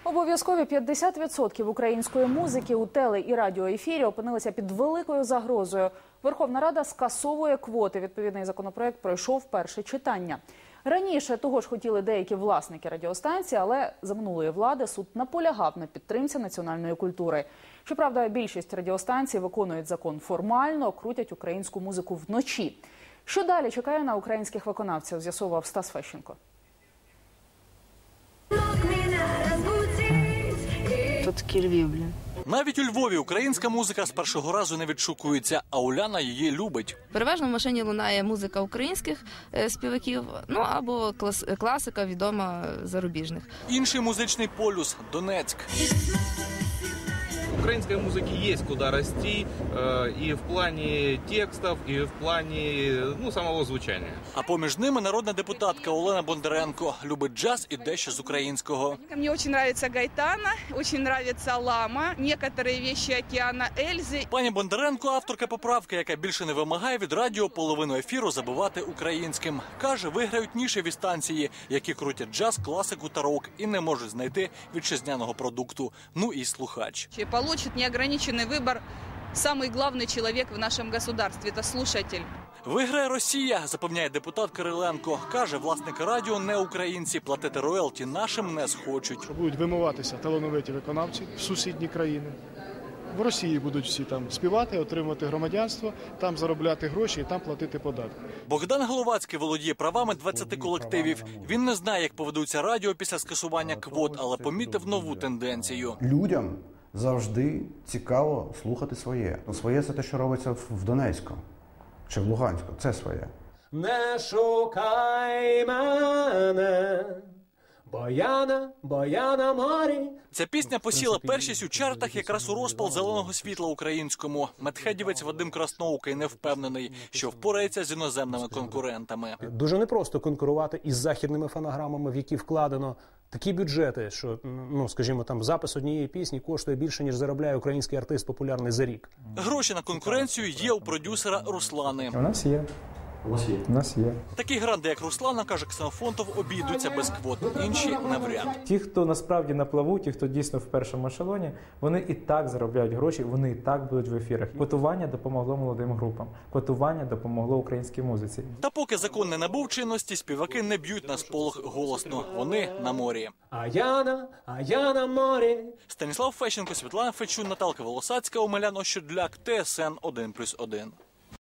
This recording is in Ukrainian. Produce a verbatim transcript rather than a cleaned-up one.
Обов'язкові п'ятдесят відсотків української музики у теле- і радіоефірі опинилися під великою загрозою. Верховна Рада скасовує квоти. Відповідний законопроект пройшов перше читання. Раніше того ж хотіли деякі власники радіостанцій, але за минулої влади суд наполягав на підтримці національної культури. Щоправда, більшість радіостанцій виконують закон формально, крутять українську музику вночі. Що далі чекає на українських виконавців, з'ясовував Стас Фещенко. Тут такі Львів, блін. Навіть у Львові українська музика з першого разу не відшукується, а Уляна її любить. Переважно в машині лунає музика українських е, співаків, ну або клас, класика відома зарубіжних. Інший музичний полюс – Донецьк. Украинской музыки есть куда расти э, и в плане текстов, и в плане ну, самого звучания. А поміж ними народна депутатка Олена Бондаренко любить джаз і дещо з українського. Мне очень нравится Гайтана, очень нравится Лама, некоторые вещи Океана Эльзы. Пані Бондаренко – авторка поправки, яка більше не вимагає від радіо половину ефіру забивати українським. Каже, виграють нішеві станції, які крутять джаз, класику та рок і не можуть знайти вітчизняного продукту. Ну і слухач. Получит неограниченный выбор самый главный человек в нашем государстве – это слушатель. Виграє Росія, запевняє депутат Кириленко. Каже, власники радіо не українці, платити роялті нашим не схочуть. Будуть вимиватися талановиті виконавці в сусідні країни. В Росії будуть всі там співати, отримувати громадянство, там заробляти гроші і там платити податки. Богдан Головацький володіє правами двадцяти колективів. Він не знає, як поведуться радіо після скасування квот, але помітив нову тенденцію. Людям завжди цікаво слухати своє. Своє – це те, що робиться в Донецьку чи в Луганську. Це своє. Не шукай мене, бо я на, бо я на морі. Ця пісня посіла першість у чартах якраз у розпал зеленого світла українському. Медхедівець Вадим Красноокий не впевнений, що впорається з іноземними конкурентами. Дуже непросто конкурувати із західними фонограмами, в які вкладено такі бюджети, що, ну, скажімо, там запис однієї пісні коштує більше, ніж заробляє український артист популярний за рік. Гроші на конкуренцію є у продюсера Руслани. У нас є. У вас є. У нас є. Такі гранди, як Руслана, каже Ксенофонтов, обійдуться без квот. Інші навряд. Ті, хто насправді на плаву, ті, хто дійсно в першому ешелоні, вони і так заробляють гроші, вони і так будуть в ефірах. Квотування допомогло молодим групам. Квотування допомогло українській музиці. Та поки закон не набув чинності, співаки не б'ють на сполох голосно. Вони на морі. А я на, а я на морі. Станіслав Фещенко, Світлана Фечун, Наталка Волосацька, Омелян Ощудляк, Т С Н один плюс один.